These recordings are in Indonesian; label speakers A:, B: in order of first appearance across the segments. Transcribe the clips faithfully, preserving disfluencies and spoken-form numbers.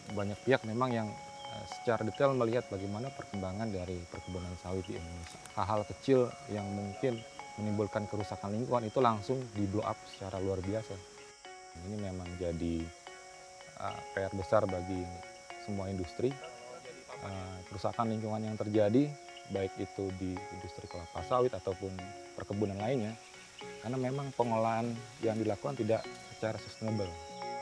A: banyak pihak memang yang eh, secara detail melihat bagaimana perkembangan dari perkebunan sawit di Indonesia. Hal-hal kecil yang mungkin menimbulkan kerusakan lingkungan itu langsung di blow up secara luar biasa. Ini memang jadi uh, P R besar bagi semua industri. Uh, kerusakan lingkungan yang terjadi, baik itu di industri kelapa sawit ataupun perkebunan lainnya, karena memang pengolahan yang dilakukan tidak secara sustainable.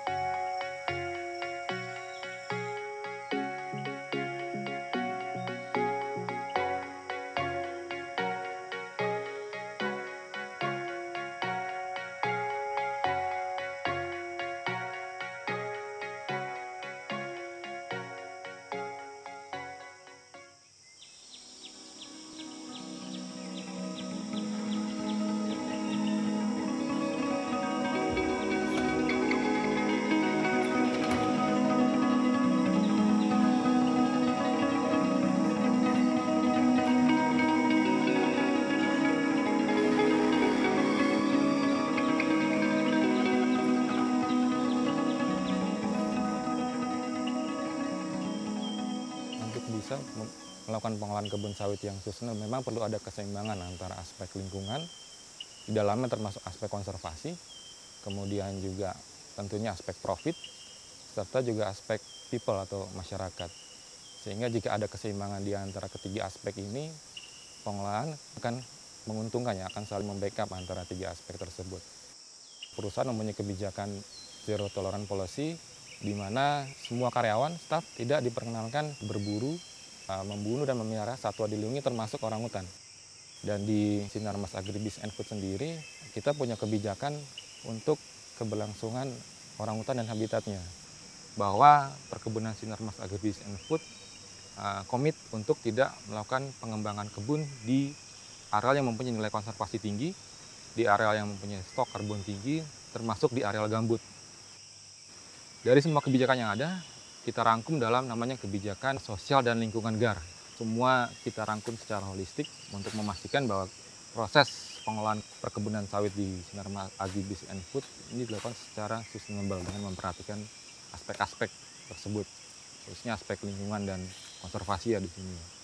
A: Untuk bisa melakukan pengolahan kebun sawit yang sustainable memang perlu ada keseimbangan antara aspek lingkungan, di dalamnya termasuk aspek konservasi, kemudian juga tentunya aspek profit, serta juga aspek people atau masyarakat. Sehingga jika ada keseimbangan di antara ketiga aspek ini, pengolahan akan menguntungkan, ya, akan saling membackup antara tiga aspek tersebut. Perusahaan mempunyai kebijakan zero tolerance policy, di mana semua karyawan, staf tidak diperkenankan berburu, membunuh dan memelihara satwa dilindungi termasuk orangutan. Dan di Sinarmas Agribis and Food sendiri, kita punya kebijakan untuk keberlangsungan orangutan dan habitatnya. Bahwa perkebunan Sinarmas Agribis and Food uh, komit untuk tidak melakukan pengembangan kebun di areal yang mempunyai nilai konservasi tinggi, di areal yang mempunyai stok karbon tinggi, termasuk di areal gambut. Dari semua kebijakan yang ada, kita rangkum dalam namanya kebijakan sosial dan lingkungan G A R. Semua kita rangkum secara holistik untuk memastikan bahwa proses pengolahan perkebunan sawit di Sinarmas Agribis and Food ini dilakukan secara sustainable dengan memperhatikan aspek-aspek tersebut, khususnya aspek lingkungan dan konservasi ya di sini.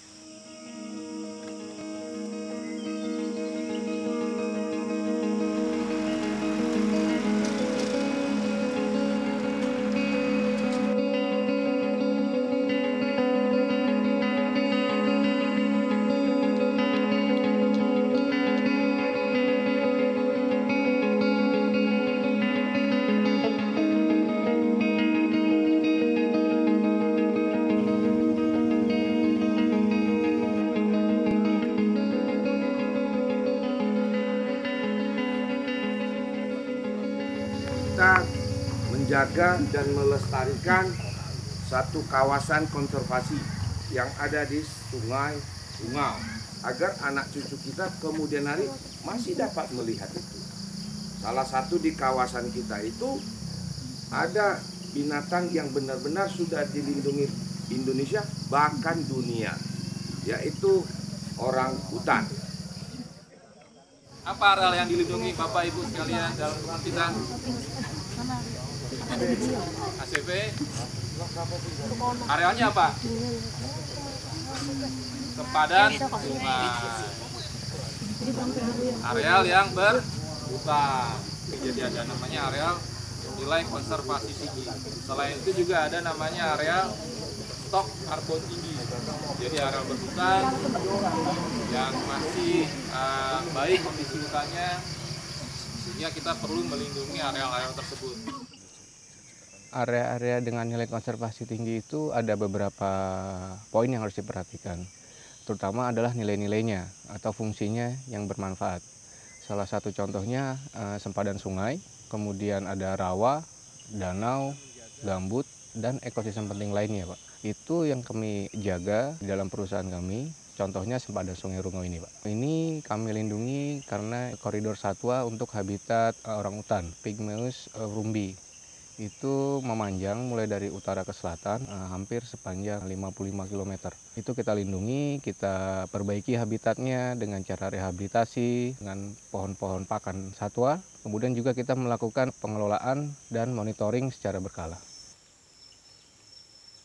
B: Kita menjaga dan melestarikan satu kawasan konservasi yang ada di Sungai Ungau agar anak cucu kita kemudian hari masih dapat melihat itu. Salah satu di kawasan kita itu ada binatang yang benar-benar sudah dilindungi Indonesia bahkan dunia, yaitu orang hutan.
C: Apa areal yang dilindungi Bapak Ibu sekalian dalam kita? A C P. Arealnya apa? Sepadan sungai. Areal yang berhutan. Jadi ada namanya areal nilai konservasi tinggi. Selain itu juga ada namanya areal stok karbon tinggi. Jadi areal berhutan yang masih uh, baik kondisi hutannya, sehingga kita perlu melindungi area-area tersebut.
D: Area-area dengan nilai konservasi tinggi itu ada beberapa poin yang harus diperhatikan, terutama adalah nilai-nilainya atau fungsinya yang bermanfaat. Salah satu contohnya uh, sempadan sungai, kemudian ada rawa, danau, gambut, dan ekosistem penting lainnya, Pak. Itu yang kami jaga di dalam perusahaan kami, contohnya sempadan Sungai Rungau ini, Pak. Ini kami lindungi karena koridor satwa untuk habitat orangutan, Pygmaeus rumbi. Itu memanjang mulai dari utara ke selatan, eh, hampir sepanjang lima puluh lima kilometer. Itu kita lindungi, kita perbaiki habitatnya dengan cara rehabilitasi, dengan pohon-pohon pakan satwa. Kemudian juga kita melakukan pengelolaan dan monitoring secara berkala.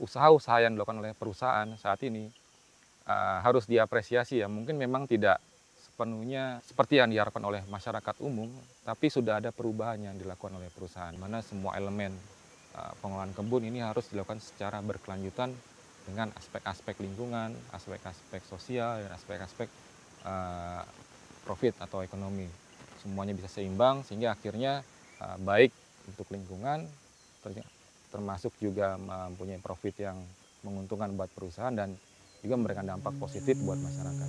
A: usaha-usaha yang dilakukan oleh perusahaan saat ini uh, harus diapresiasi ya. Mungkin memang tidak sepenuhnya seperti yang diharapkan oleh masyarakat umum, tapi sudah ada perubahan yang dilakukan oleh perusahaan, mana semua elemen uh, pengelolaan kebun ini harus dilakukan secara berkelanjutan dengan aspek-aspek lingkungan, aspek-aspek sosial, dan aspek-aspek uh, profit atau ekonomi. Semuanya bisa seimbang sehingga akhirnya uh, baik untuk lingkungan, termasuk juga mempunyai profit yang menguntungkan buat perusahaan dan juga memberikan dampak positif buat masyarakat.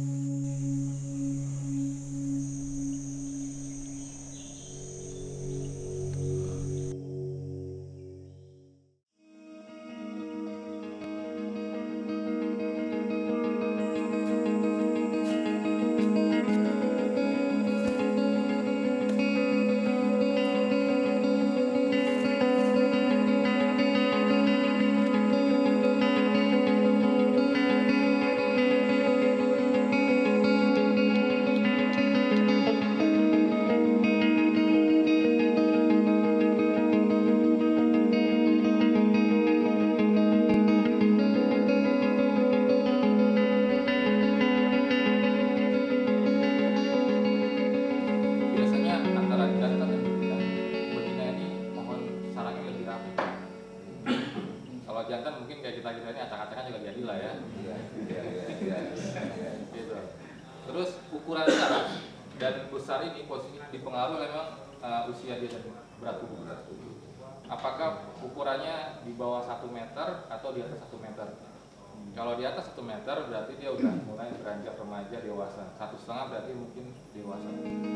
C: Jantan mungkin kayak kita kita ini acak-acakan juga jadi lah ya. Iya, iya, iya. Gitu. Terus ukuran saraf dan besar ini posisi dipengaruhi memang uh, usia dia dan berat tubuh. Apakah ukurannya di bawah satu meter atau di atas satu meter? Kalau di atas satu meter berarti dia udah mulai beranjak remaja dewasa. Satu setengah berarti mungkin dewasa.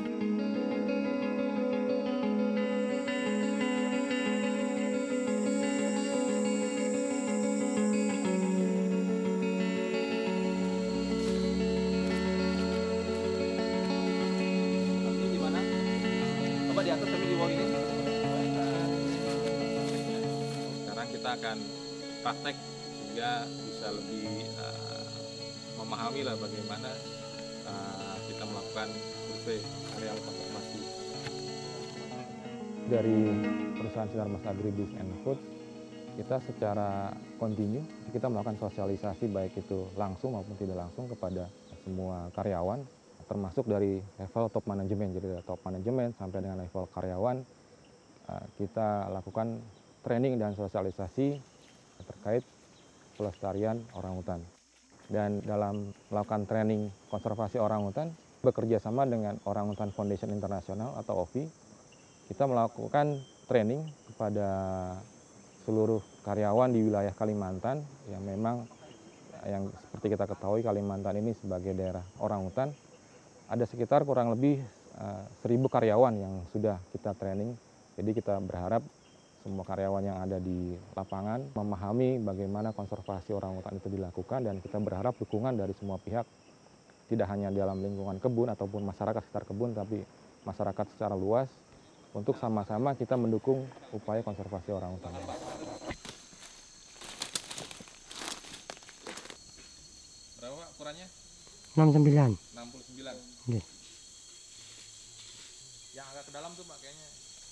C: Di atas tapi di bawah ini. Sekarang kita akan praktek sehingga bisa lebih uh, memahami lah bagaimana uh, kita melakukan survei areal konservasi.
A: Dari perusahaan Sinarmas Agribis and Food, kita secara kontinu kita melakukan sosialisasi baik itu langsung maupun tidak langsung kepada semua karyawan, termasuk dari level top manajemen, jadi dari top manajemen sampai dengan level karyawan, kita lakukan training dan sosialisasi terkait pelestarian orangutan. Dan dalam melakukan training konservasi orangutan, bekerja sama dengan Orangutan Foundation International atau O V I, kita melakukan training kepada seluruh karyawan di wilayah Kalimantan yang memang yang seperti kita ketahui Kalimantan ini sebagai daerah orangutan. Ada sekitar kurang lebih uh, seribu karyawan yang sudah kita training. Jadi kita berharap semua karyawan yang ada di lapangan memahami bagaimana konservasi orangutan itu dilakukan, dan kita berharap dukungan dari semua pihak, tidak hanya dalam lingkungan kebun ataupun masyarakat sekitar kebun, tapi masyarakat secara luas untuk sama-sama kita mendukung upaya konservasi orangutan.
C: Berapa ukurannya?
E: enam puluh sembilan.
C: enam puluh sembilan.
E: Nggih.
C: Yang agak ke dalam tuh Pak kayaknya.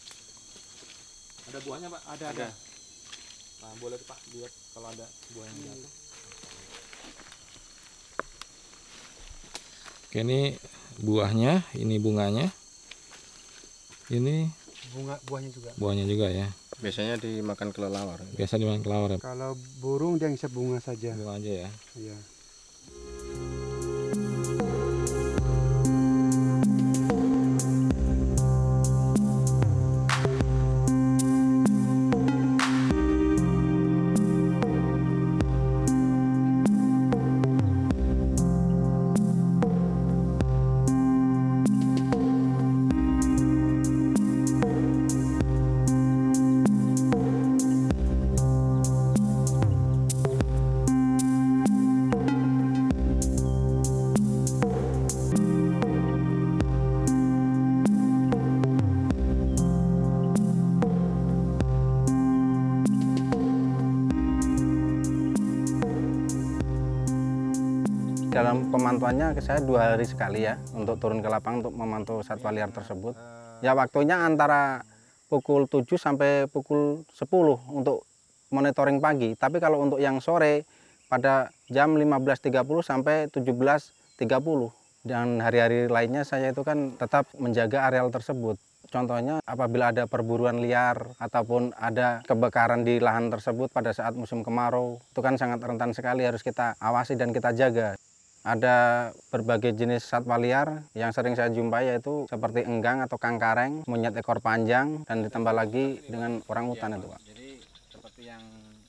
C: Ada buahnya Pak?
E: Ada, ada.
C: Nah, boleh Pak lihat kalau ada buah yang jatuh.
A: Oke, ini buahnya, ini bunganya. Ini
E: Bunga buahnya juga.
A: buahnya juga ya.
D: Biasanya dimakan kelelawar.
A: Biasa dimakan kelawar ya.
E: Kalau burung dia ngisap bunga saja.
A: Bunga aja ya.
E: Iya.
F: Dalam pemantauannya saya dua hari sekali ya untuk turun ke lapangan untuk memantau satwa liar tersebut. Ya waktunya antara pukul tujuh sampai pukul sepuluh untuk monitoring pagi. Tapi kalau untuk yang sore pada jam lima belas tiga puluh sampai tujuh belas tiga puluh. Dan hari-hari lainnya saya itu kan tetap menjaga areal tersebut. Contohnya apabila ada perburuan liar ataupun ada kebakaran di lahan tersebut pada saat musim kemarau, itu kan sangat rentan sekali, harus kita awasi dan kita jaga. Ada berbagai jenis satwa liar yang sering saya jumpai, yaitu seperti enggang atau kangkareng, monyet ekor panjang, dan ditambah lagi dengan orang hutan itu, Pak.
D: Jadi seperti yang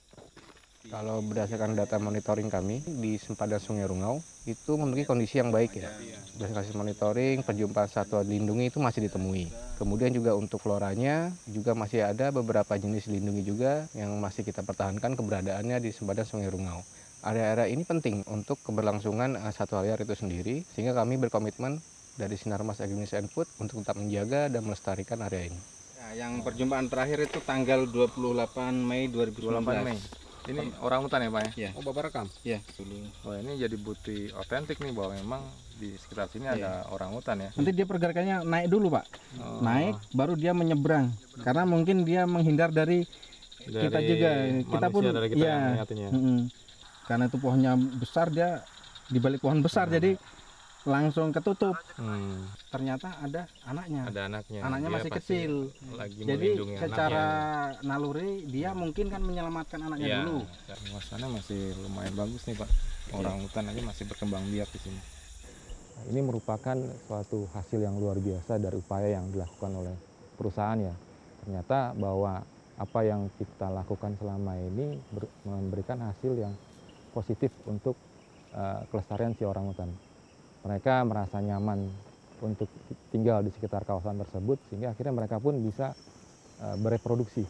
D: kalau berdasarkan data monitoring kami di sempadan Sungai Rungau itu memiliki kondisi yang baik ya. Berdasarkan monitoring, perjumpaan satwa dilindungi itu masih ditemui. Kemudian juga untuk floranya juga masih ada beberapa jenis dilindungi juga yang masih kita pertahankan keberadaannya di sempadan Sungai Rungau. Area-area ini penting untuk keberlangsungan satwa liar itu sendiri, sehingga kami berkomitmen dari Sinarmas Agribisnis and Food untuk tetap menjaga dan melestarikan area ini.
G: Ya, yang perjumpaan terakhir itu tanggal dua puluh delapan Mei dua ribu sembilan belas.
C: dua puluh delapan Mei. Ini orang hutan ya Pak ya?
G: Ya.
C: Oh Bapak rekam?
G: Ya.
C: Oh ini jadi bukti otentik nih bahwa memang di sekitar sini
G: ya.
C: ada orang hutan ya?
G: Nanti dia pergerakannya naik dulu Pak,
C: Oh.
G: naik baru dia menyeberang, karena mungkin dia menghindar dari,
C: Dari
G: kita juga, kita pun
C: dari kita
G: ya,
C: yang mengingatinya.
G: mm-mm. Karena itu pohonnya besar, dia di balik pohon besar, jadi langsung ketutup.
C: Hmm.
G: Ternyata ada anaknya.
C: Ada anaknya.
G: Anaknya
C: Dia
G: masih
C: pasti
G: kecil.
C: Lagi
G: Jadi
C: melindungi
G: secara
C: anaknya.
G: naluri dia mungkin kan menyelamatkan anaknya
C: Ya,
G: dulu.
C: suasana masih lumayan bagus nih Pak. Orang hutan aja masih berkembang biak di sini.
A: Nah, ini merupakan suatu hasil yang luar biasa dari upaya yang dilakukan oleh perusahaan ya. Ternyata bahwa apa yang kita lakukan selama ini ber, memberikan hasil yang positif untuk uh, kelestarian si orang hutan. Mereka merasa nyaman untuk tinggal di sekitar kawasan tersebut, sehingga akhirnya mereka pun bisa uh, bereproduksi.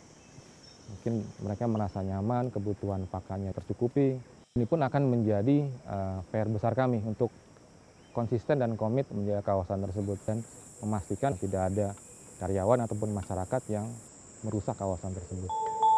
A: Mungkin mereka merasa nyaman, kebutuhan pakannya tercukupi. Ini pun akan menjadi uh, P R besar kami untuk konsisten dan komit menjaga kawasan tersebut dan memastikan tidak ada karyawan ataupun masyarakat yang merusak kawasan tersebut.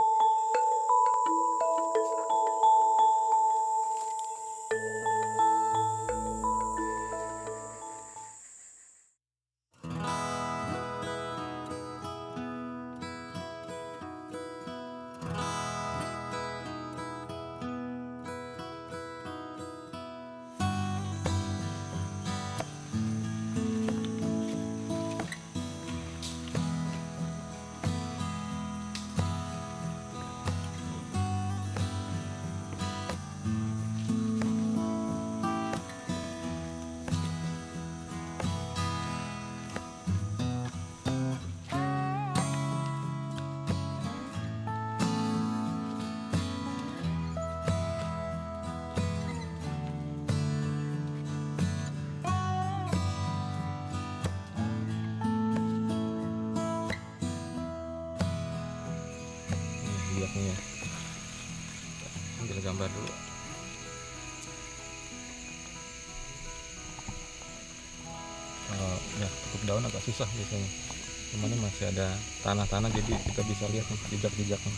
C: Biaknya. Ambil gambar dulu. Kalau ya tutup daun agak susah biasanya. Cuman ini masih ada tanah-tanah jadi kita bisa lihat nih jejak-jejaknya.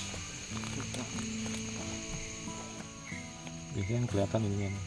C: Biasanya yang kelihatan ini kan.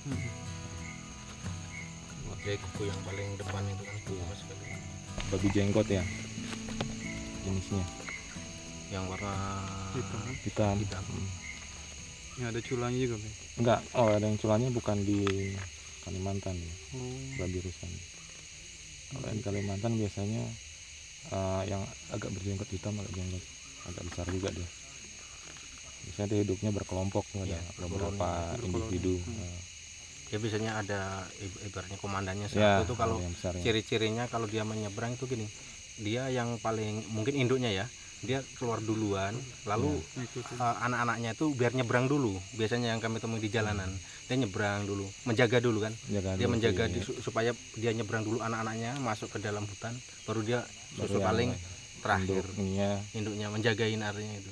G: Oke, kuku yang paling depan itu kan kuku sekali.
C: Babi jenggot ya. Jenisnya.
G: Yang warna
E: Hitam.
C: Hitam.
G: hitam.
C: Hmm.
E: Ini ada culanya juga, Pak.
C: Enggak, oh ada yang culanya bukan di Kalimantan ya.
E: Oh.
C: Babi rusan. Kalau yang di Kalimantan biasanya uh, yang agak berjenggot hitam, agak jenggot agak besar juga dia. Biasanya dia hidupnya berkelompok, ada
G: Ya,
C: beberapa individu.
E: Hmm.
C: Uh,
G: Ya biasanya ada ibaratnya komandannya satu
C: ya,
G: itu kalau
C: yang besar ya.
G: ciri-cirinya kalau dia menyeberang itu gini, dia yang paling mungkin induknya ya, dia keluar duluan, lalu uh, anak-anaknya itu biar nyebrang dulu. Biasanya yang kami temui di jalanan, dia nyebrang dulu, menjaga dulu kan.
C: Jaga
G: Dia
C: dulu
G: menjaga
C: sih,
G: di,
C: ya.
G: supaya dia nyebrang dulu anak-anaknya masuk ke dalam hutan, baru dia
C: Baru
G: susu
C: yang
G: paling terakhir
C: induknya.
G: induknya menjagain areanya itu.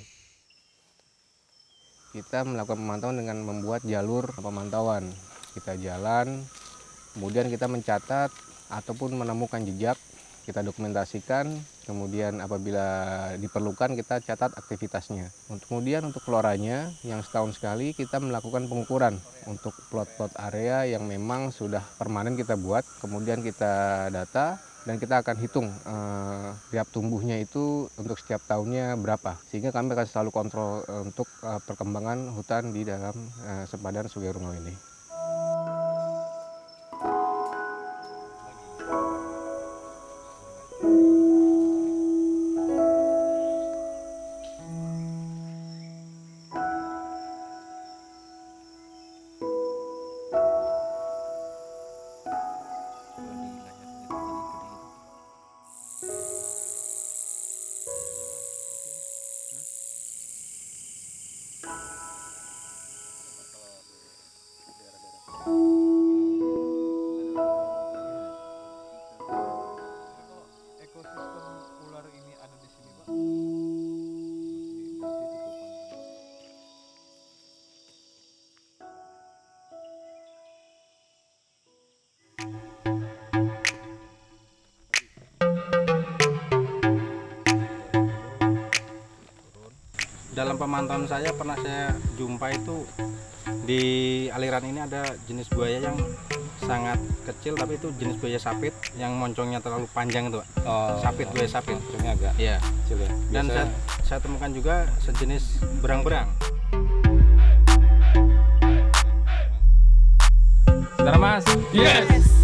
D: Kita melakukan pemantauan dengan membuat jalur pemantauan. Kita jalan, kemudian kita mencatat ataupun menemukan jejak, kita dokumentasikan, kemudian apabila diperlukan kita catat aktivitasnya. Kemudian untuk floranya, yang setahun sekali kita melakukan pengukuran untuk plot-plot area yang memang sudah permanen kita buat, kemudian kita data, dan kita akan hitung eh, tiap tumbuhnya itu untuk setiap tahunnya berapa, sehingga kami akan selalu kontrol eh, untuk eh, perkembangan hutan di dalam eh, sempadan Sungai Rungau ini.
F: Dalam pemantauan saya pernah saya jumpa itu di aliran ini ada jenis buaya yang sangat kecil, tapi itu jenis buaya sapit yang moncongnya terlalu panjang itu, Pak.
A: Oh,
F: Sapit, buaya sapit.
A: moncongnya agak
F: Iya.
A: kecil ya.
F: Dan saya,
A: Biasanya-
F: saya temukan juga sejenis berang-berang.
A: Saudara Mas, yes.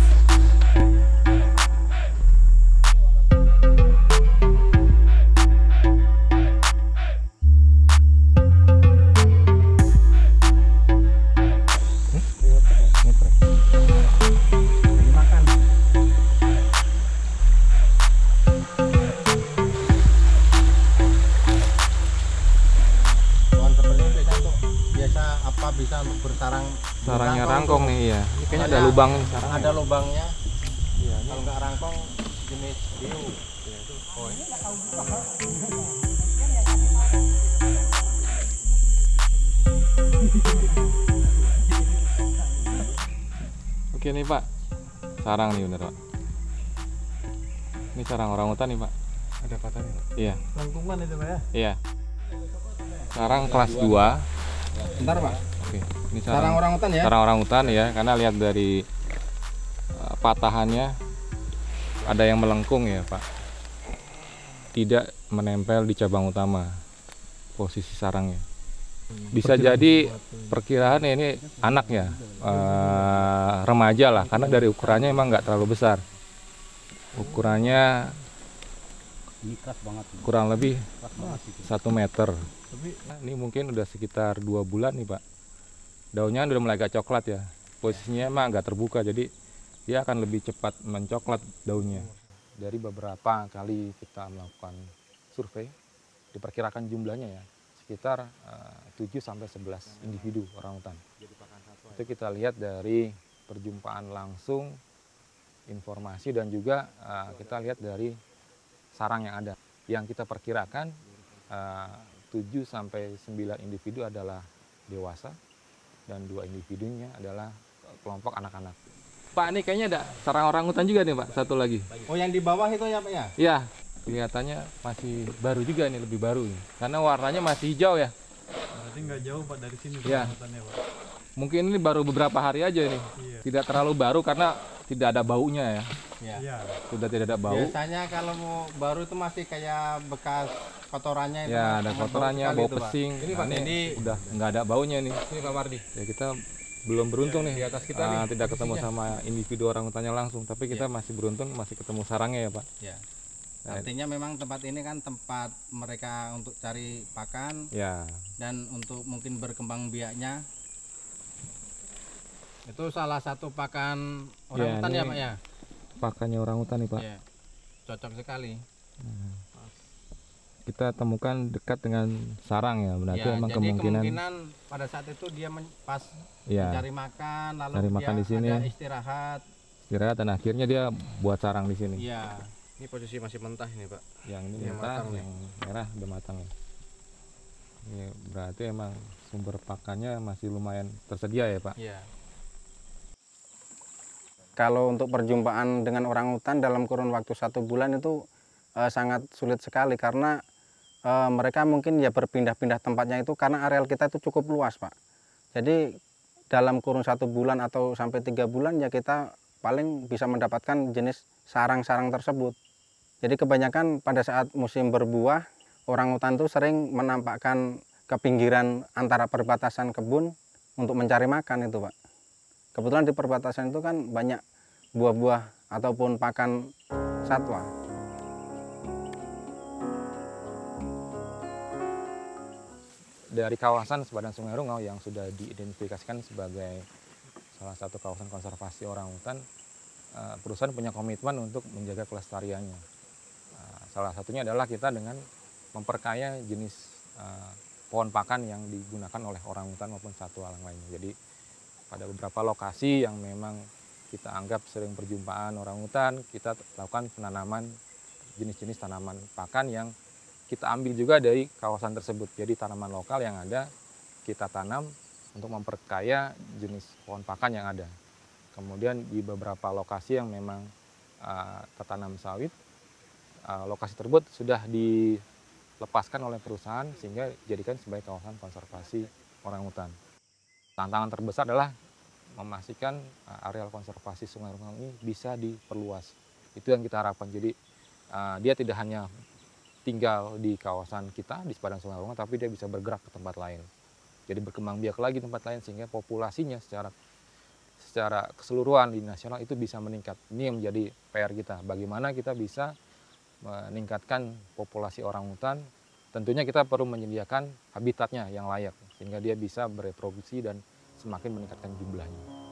G: Pohon seperti ini biasa untuk biasa apa bisa untuk bersarang.
A: Sarangnya
G: Rangkong
A: rangkong nih ya. Ini kayaknya
G: Ada-
A: ada lubang nih sarangnya.
G: Ada lubangnya.
A: Iya, ini
G: Kalau nggak rangkong jenis biu. Oh, ini
A: Oke nih Pak, sarang nih bener Pak. Ini sarang orangutan nih Pak.
E: Ada patahnya.
A: Iya,
E: Lengkungan itu Pak ya.
A: iya. Sarang kelas dua.
F: Bentar, Pak.
A: Oke, ini
F: Sarang
A: sarang
F: orangutan ya.
A: sarang orangutan ya, karena lihat dari uh, patahannya ada yang melengkung ya Pak. Tidak menempel di cabang utama posisi sarangnya. Bisa jadi perkiraan ini anak ya, uh, remaja lah, karena dari ukurannya emang nggak terlalu besar. Ukurannya kurang lebih satu meter. Ini mungkin udah sekitar dua bulan nih Pak. Daunnya udah mulai agak coklat ya. Posisinya emang agak terbuka, jadi dia akan lebih cepat mencoklat daunnya. Dari beberapa kali kita melakukan survei, diperkirakan jumlahnya ya sekitar uh, tujuh sampai sebelas individu orangutan. Itu kita lihat dari perjumpaan langsung, informasi, dan juga uh, kita lihat dari sarang yang ada. Yang kita perkirakan uh, tujuh sampai sembilan individu adalah dewasa dan dua individunya adalah kelompok anak-anak. Pak, ini kayaknya ada sarang orangutan juga nih Pak, satu lagi.
F: Oh, yang di bawah itu ya, Pak ya?
A: Iya, kelihatannya masih baru juga nih, lebih baru nih. Karena warnanya masih hijau ya.
E: Berarti nggak jauh Pak dari sini
A: Iya.
E: orangutannya Pak.
A: Mungkin ini baru beberapa hari aja nih.
E: Iya.
A: Tidak terlalu baru karena tidak ada baunya ya.
F: Iya.
E: Iya.
A: Sudah tidak ada bau.
F: Biasanya kalau mau baru itu masih kayak bekas kotorannya itu.
A: Ya, ada
F: sangat bau
A: kotorannya,
F: sekali
A: bau
F: itu, Pak.
A: pesing.
F: Ini
A: Nah,
F: Pak,
A: ini
F: ini
A: udah nggak ada baunya nih.
F: ini Pak Mardi.
A: Ya, kita belum beruntung nih.
F: Di atas kita
A: Ah,
F: nih,
A: tidak ketemu
F: posisinya.
A: sama individu orangutannya langsung, tapi kita masih beruntung masih ketemu sarangnya ya Pak.
F: Ya.
A: Nah,
F: Artinya memang tempat ini kan tempat mereka untuk cari pakan
A: ya,
F: dan untuk mungkin berkembang biaknya. Itu salah satu pakan orangutan
A: ini
F: ya, Pak ya?
A: pakannya orangutan nih Pak.
F: Iya. Cocok sekali.
A: Kita temukan dekat dengan sarang ya, berarti
F: Ya,
A: emang
F: jadi
A: kemungkinan,
F: kemungkinan pada saat itu dia men- pas
A: ya,
F: mencari makan lalu
A: Cari
F: dia
A: makan di sini.
F: ada istirahat.
A: istirahat dan akhirnya dia buat sarang di sini.
F: Iya.
G: Ini posisi masih mentah ini, Pak.
A: Yang ini
G: Yang
A: mentah,
G: matang nih.
A: yang merah udah matang ya. Ini berarti emang sumber pakannya masih lumayan tersedia ya Pak.
F: Iya.
H: Kalau untuk perjumpaan dengan orangutan dalam kurun waktu satu bulan itu eh, sangat sulit sekali karena eh, mereka mungkin ya berpindah-pindah tempatnya itu karena areal kita itu cukup luas Pak. Jadi dalam kurun satu bulan atau sampai tiga bulan ya kita
F: paling bisa mendapatkan jenis sarang-sarang tersebut. Jadi kebanyakan pada saat musim berbuah, orangutan itu sering menampakkan ke pinggiran antara perbatasan kebun untuk mencari makan itu, Pak. Kebetulan di perbatasan itu kan banyak buah-buah ataupun pakan satwa.
A: Dari kawasan sepadan Sungai Rungau yang sudah diidentifikasikan sebagai salah satu kawasan konservasi orangutan, perusahaan punya komitmen untuk menjaga kelestariannya. Salah satunya adalah kita dengan memperkaya jenis pohon pakan yang digunakan oleh orangutan maupun satwa lainnya. Jadi pada beberapa lokasi yang memang kita anggap sering perjumpaan orangutan, kita lakukan penanaman jenis-jenis tanaman pakan yang kita ambil juga dari kawasan tersebut. Jadi tanaman lokal yang ada kita tanam untuk memperkaya jenis pohon pakan yang ada. Kemudian di beberapa lokasi yang memang uh, tertanam sawit, uh, lokasi tersebut sudah dilepaskan oleh perusahaan sehingga dijadikan sebagai kawasan konservasi orangutan. Tantangan terbesar adalah memastikan uh, areal konservasi Sungai Rungau ini bisa diperluas. Itu yang kita harapkan. Jadi uh, dia tidak hanya tinggal di kawasan kita di sepadan Sungai Rungau, tapi dia bisa bergerak ke tempat lain. Jadi berkembang biak lagi tempat lain sehingga populasinya secara secara keseluruhan di nasional itu bisa meningkat. Ini yang menjadi P R kita. Bagaimana kita bisa meningkatkan populasi orangutan? Tentunya kita perlu menyediakan habitatnya yang layak sehingga dia bisa bereproduksi dan semakin meningkatkan jumlahnya.